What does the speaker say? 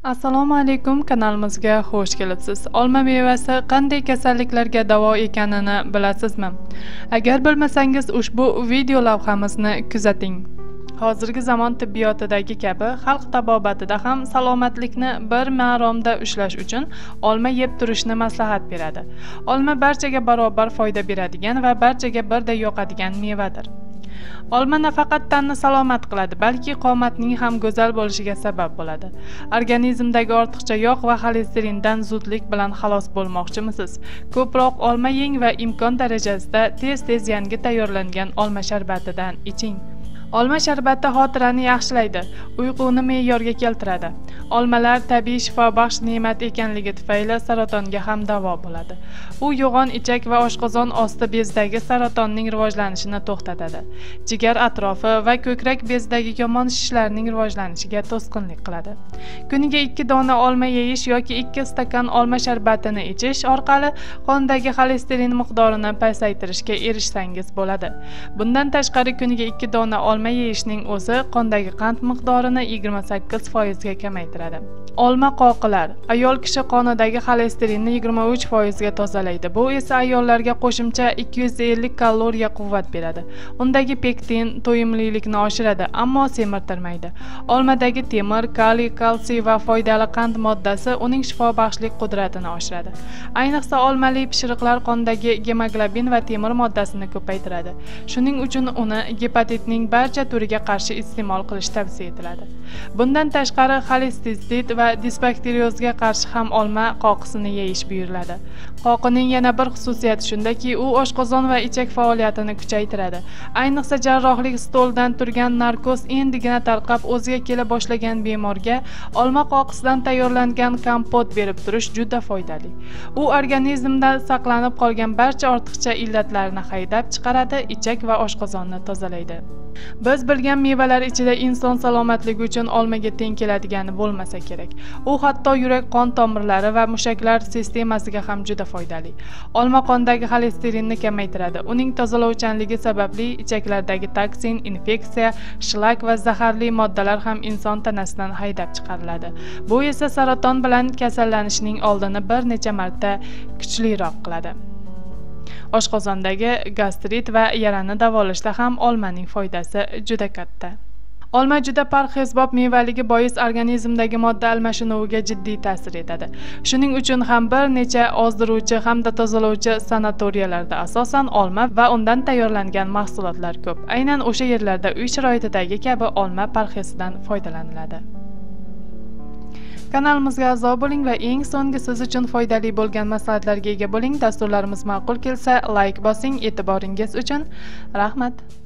Assalomu alaykum, kanalimizga xush kelibsiz. Olma mevasi qanday kasalliklarga davo ekanini bilasizmi? Agar bilmasangiz, ushbu video lavhamizni kuzating. Hozirgi zamon tibbiyotidagi kabi xalq tabobatida ham salomatlikni bir maromda ushlash uchun olma yeb turishni maslahat beradi. Olma barchaga barobar foyda beradigan va barchaga birdek yoqadigan mevadir. Olma nafaqat tanni salomat qiladi, balki qomatning ham go'zal bo'lishiga sabab bo'ladi. Organizmdagi ortiqcha yog' va xolesterindan zudlik bilan xalos bo'lmoqchimisiz? Ko'proq olma yeng va imkon darajasida tez-tez yangi tayyorlangan olma sharbatidan iching. Olma sharbati xotirani yaxshilaydi, uyquni me'yorga keltiradi. Olmalar tabiiy shifobaxsh ne'mat ekanligi tufayli saratonga ham davo bo'ladi. U yo'g'on ichak va oshqozon osti bezidagi saratonning rivojlanishini to'xtatadi. Jigar atrofi va ko'krak bezidagi yomon shishlarning rivojlanishiga to'sqinlik qiladi. Kuniga 2 dona olma yeyish yoki 2 stakan olma sharbatini ichish orqali qondagi xolesterin miqdorini pasaytirishga erishsangiz bo'ladi. Bundan tashqari kuniga 2 dona olma yeyishning o'zi qondagi qand miqdorini 28% ga kamaytiradi. Olma qoqilar ayol kishi qonidagi xolesterinni 23% ga tozalaydi. Bu esa ayollarga qo'shimcha 250 kaloriya quvvat beradi. Undagi pektin to'yimlilikni oshiradi, ammo semirtirmaydi. Olmadagi temir, kaliy, kalsiy va foydali qand moddasi uning shifobaxshlik qudratini oshiradi. Ayniqsa olmali pishiriqlar qondagi gemoglobin va temir moddasini ko'paytiradi. Shuning uchun uni gepatitning barcha turiga qarshi iste'mol qilish tavsiya etiladi. Bundan tashqari xolestistit va disbakteriozga qarshi ham olma qoqisini yeyish buyuriladi. Qoqining yana bir xususiyati shundaki, u oshqozon va ichak faoliyatini kuchaytiradi. Ayniqsa jarrohlik stolidan turgan narkoz endigina tarqab o'ziga kela boshlagan bemorga olma qoqisidan tayyorlangan kompot berib turish juda foydali. U organizmda saqlanib qolgan barcha ortiqcha illatlarni haydab chiqaradi, ichak va oshqozonni tozalaydi. Biz bilgan mevalar ichida inson salomatligi uchun olmaga teng keladigani bo'lmasa kerak. U hatto yurak qon tomirlari va mushaklar sistemasiga ham juda foydali. Olma qondagi xolesterinni kamaytiradi. Uning tozalovchanligi sababli ichaklardagi toksin, infeksiya, shlak va zaharli moddalar ham inson tanasidan haydab chiqariladi. Bu esa saraton bilan kasallanishning oldini bir necha marta kuchliroq qiladi. Oshqozondagi gastrit va yarani davolashda ham olmaning foydasi juda katta. Olma juda parhezbob mevaligi bois organizmdagi modda almashinuviga jiddiy ta'sir etadi. Shuning uchun ham bir necha ozdiruvchi hamda tozalovchi sanatoriyalarda asosan olma va undan tayyorlangan mahsulotlar ko'p. Aynan o'sha yerlarda uy sharoitidagi kabi olma parhezidan foydalaniladi. Kanalimizga a'zo bo'ling va eng so'nggi siz uchun foydali bo'lgan maslahatlarga ega bo'ling. Dasturlarimiz ma'qul kelsa, like bosing. E'tiboringiz uchun rahmat.